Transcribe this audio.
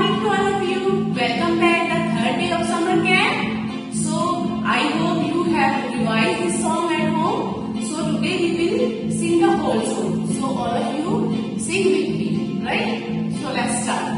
morning to all of you. Welcome back the third day of summer camp. So I hope you have revised this song at home. So today we will sing the whole song. So all of you sing with me, right? So let's start.